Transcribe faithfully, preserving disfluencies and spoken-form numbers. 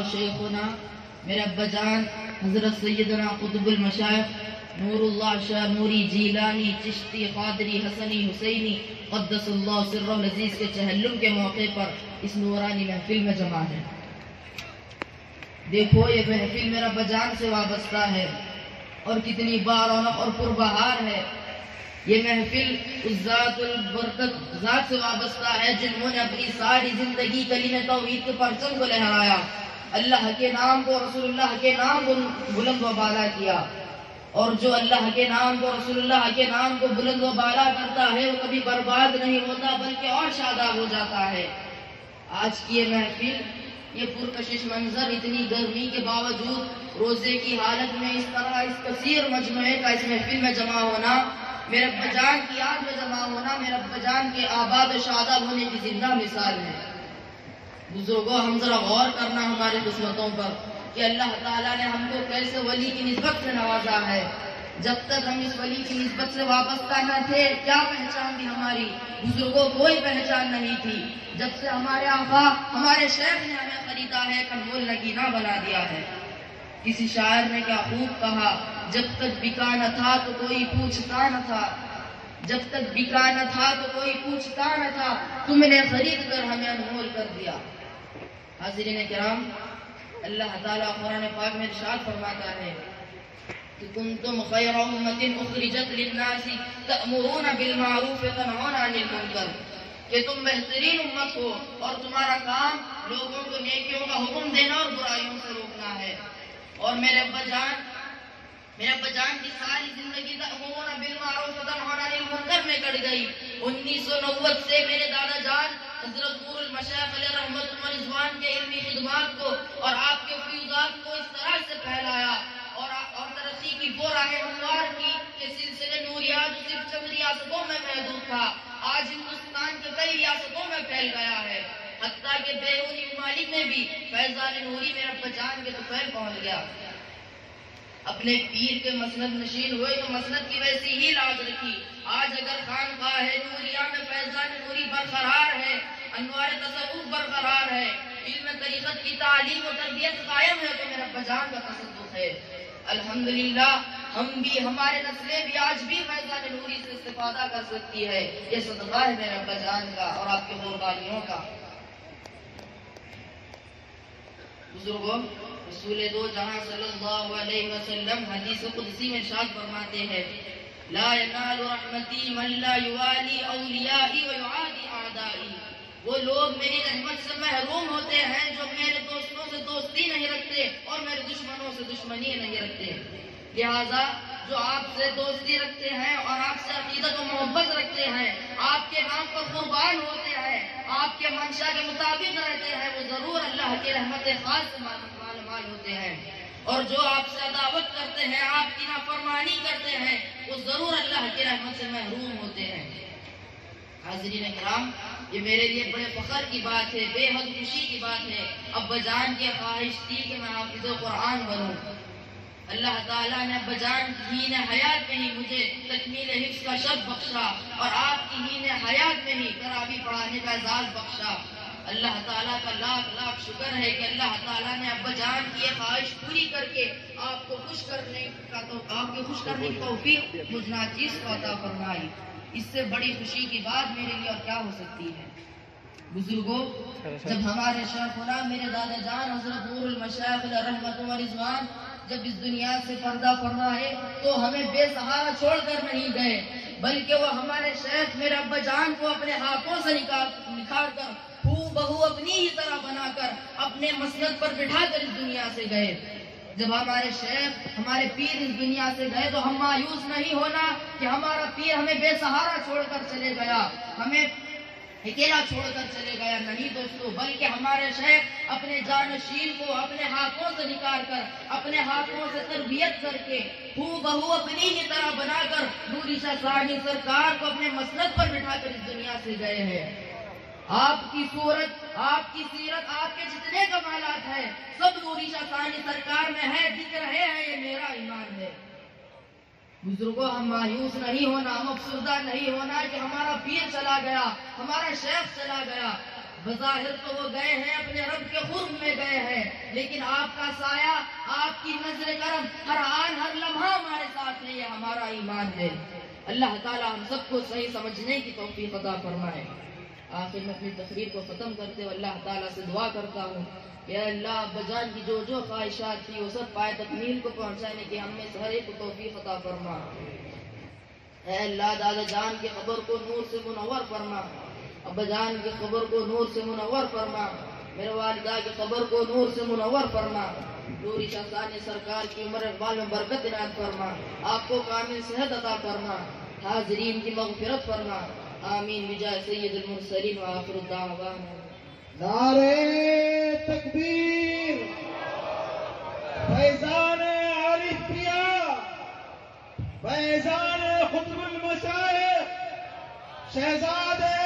شیخنا میرے ابا جان حضرت سیدنا قطب المشائخ نور اللہ شاہ نوری جیلانی چشتی قادری حسنی حسینی قدس اللہ سر العزیز کے چہلم کے موقع پر اس نورانی محفل میں جمع ہے۔ دیکھو یہ محفل میرا ابا جان سے وابستہ ہے اور کتنی بارونق اور پربہار ہے۔ یہ محفل اس ذات البرکت ذات سے وابستہ ہے جنہوں نے اپنی ساری زندگی کلمہ توحید کے پرچم کو لہرایا، اللہ کے نام کو رسول اللہ کے نام کو بلند و بالا کیا، اور جو اللہ کے نام کو رسول اللہ کے نام کو بلند و بالا کرتا ہے وہ کبھی برباد نہیں ہوتا بلکہ اور شاداب ہو جاتا ہے۔ آج کی یہ محفل، یہ پرکشش منظر، اتنی گرمی کے باوجود روزے کی حالت میں اس طرح اس کثیر مجموعے کا اس محفل میں جمع ہونا، میرے ابا جان کی یاد میں جمع ہونا، میرے ابا جان کے آباد و شاداب ہونے کی زندہ مثال ہے۔ بزرگوں، ہم ذرا غور کرنا ہماری قسمتوں پر کہ اللہ تعالیٰ نے ہم کو کیسے ولی کی نسبت سے نوازا ہے۔ جب تک ہم اس ولی کی نسبت سے وابستہ نہ تھے، کیا پہچان تھی ہماری؟ بزرگوں کوئی پہچان نہیں تھی۔ جب سے ہمارے آقا ہمارے شیخ نے ہمیں خریدا ہے، کنول نگینہ بنا دیا ہے۔ کسی شاعر نے کیا خوب کہا، جب تک بکا نہ تھا تو کوئی پوچھتا نہ تھا، جب تک بکا نہ تھا تو کوئی پوچھتا نہ تھا، تم نے خرید کر ہمیں انمول کر دیا۔ حاضرین کرام، اللہ تعالیٰ قرآن پاک میں ارشاد فرماتا ہے کہ کنتم خیر امۃ اخرجت للناس تأمرون بالمعروف وتنہون عن المنکر، کہ تم بہترین امت ہو اور تمہارا کام لوگوں کو نیکیوں کا حکم دینا اور برائیوں سے روکنا ہے۔ اور میرے ابا جان میرے ابا جان کی ساری زندگی تأمرون بالمعروف وتنہون عن المنکر میں کٹ گئی۔ انیس سو نوے سے میرے دادا جان حضرت نور المشائخ علیہ رحمت و رضوان کے علمی خدمات کو اور آپ کے فیوضات کو اس طرح سے پھیلایا اور اور ترقی کی وہ راہ ہموار کی کہ سلسلے نوریات صرف چند ریاستوں میں محدود تھا، آج ہندوستان کے کئی ریاستوں میں پھیل گیا ہے، حتیٰ کہ بیرونی ممالک میں بھی فیضان نوری میرے ابا جان کے طفیل پہنچ گیا۔ اپنے پیر کے مسند نشین ہوئے تو مسند کی ویسی ہی لاج رکھی۔ آج اگر خانقاہ نوریہ میں فیضان نوری برقرار ہے، انوار تصوف برقرار ہے، علم طریقت کی تعلیم و تربیت قائم ہے، تو میرے ابا جان کا تصدق ہے۔ الحمدللہ ہم بھی، ہمارے نسلیں بھی آج بھی فیضان نوری سے استفادہ کر سکتی ہے۔ یہ صدقہ ہے میرے ابا جان کا اور آپ کے قربانیوں کا۔ بزرگوں، رسول دو جہاں صلی اللہ علیہ وسلم حدیث قدسی میں ارشاد فرماتے ہیں، لا ینال رحمتی من لا یوالی اولیائی ویعادی اعدائی، وہ لوگ میری رحمت سے محروم ہوتے ہیں جو میرے دوستوں سے دوستی نہیں رکھتے اور میرے دشمنوں سے دشمنی نہیں رکھتے۔ لہذا جو آپ سے دوستی رکھتے ہیں اور آپ سے عقیدت و محبت رکھتے ہیں، آپ کے نام پر قربان ہوتے ہیں، آپ کے منشا کے مطابق رہتے ہیں، وہ ضرور اللہ کی رحمت خاص سے مال مال ہوتے ہیں، اور جو آپ سے عداوت کرتے ہیں، آپ کی نافرمانی کرتے ہیں، وہ ضرور اللہ کی رحمت سے محروم ہوتے ہیں۔ حاضرین کرام، یہ میرے لیے بڑے فخر کی بات ہے، بے حد خوشی کی بات ہے۔ ابا جان کی خواہش تھی کہ میں حافظ قرآن بنوں۔ اللہ تعالیٰ نے ابا جان کی ہین حیات میں ہی مجھے تکمیل حفظ کا شرف بخشا اور آپ کی ہین حیات میں ہی تراویح پڑھانے کا اعزاز بخشا۔ اللہ تعالیٰ کا لاکھ لاکھ شکر ہے کہ اللہ تعالیٰ نے ابا جان کی یہ خواہش پوری کر کے آپ کو خوش کرنے کا تو آپ کو خوش کرنے کی توفیق مجھ ناچیز کو عطا فرمائی۔ اس سے بڑی خوشی کی بات میرے لیے اور کیا ہو سکتی ہے؟ بزرگوں، جب ہمارے شیخنا میرے دادا جان حضرت نور المشائخ علیہ رحمت و رضوان جب اس دنیا سے پردہ فرمائے تو ہمیں بے سہارا چھوڑ کر نہیں گئے، بلکہ وہ ہمارے شیخ میرے ابا جان کو اپنے ہاتھوں سے نکھار کر ہو بہو اپنی ہی طرح بنا کر اپنے مسند پر بٹھا کر اس دنیا سے گئے۔ جب ہمارے شیخ ہمارے پیر اس دنیا سے گئے تو ہم مایوس نہیں ہونا کہ ہمارا پیر ہمیں بے سہارا چھوڑ کر چلے گیا، ہمیں اکیلا چھوڑ کر چلے گیا، نہیں دوستو، بلکہ ہمارے شیخ اپنے جانشین کو اپنے ہاتھوں سے نکال کر اپنے ہاتھوں سے تربیت کر کے ہو بہو اپنی ہی طرح بنا کر نوری شاہ ثانی سرکار کو اپنے مسند پر بٹھا کر اس دنیا سے گئے ہیں۔ آپ کی صورت، آپ کی سیرت، آپ کے جتنے کمالات ہیں سب نوری شاہ ثانی سرکار میں ہے، دکھ رہے ہیں، یہ میرا ایمان ہے۔ بزرگوں، ہم مایوس نہیں ہونا، ہم افسردہ نہیں ہونا کہ ہمارا پیر چلا گیا، ہمارا شیخ چلا گیا۔ بظاہر تو وہ گئے ہیں، اپنے رب کے قرب میں گئے ہیں، لیکن آپ کا سایہ، آپ کی نظر کرم ہر آن ہر لمحہ ہمارے ساتھ ہے، یہ ہمارا ایمان ہے۔ اللہ تعالیٰ ہم سب کو صحیح سمجھنے کی توفیق عطا فرمائے۔ آخر میں اپنی تقریر کو ختم کرتے ہوئے اللہ تعالیٰ سے دعا کرتا ہوں کہ اے اللہ ابا جان کی جو جو خواہشات تھی وہ سب پائے تکمیل کو پہنچانے کی ہم میں سے ہر ایک کو توفیق عطا فرما۔ اے اللہ دادا جان کی قبر کو نور سے منور فرما، ابا جان کی قبر کو نور سے منور فرما، میرے والدہ کی قبر کو نور سے منور فرما، نوری شاہزان سرکار کی عمر اقبال میں برکت عنایت فرما، آپ کو کامل صحت عطا فرما، حاضرین کی مغفرت فرما، آمین بجاہ سید المرسلین وآخر الدعوانا۔ نعرے تکبیر، فیضان عارف کیا، فیضان خطب المشائخ شہزاد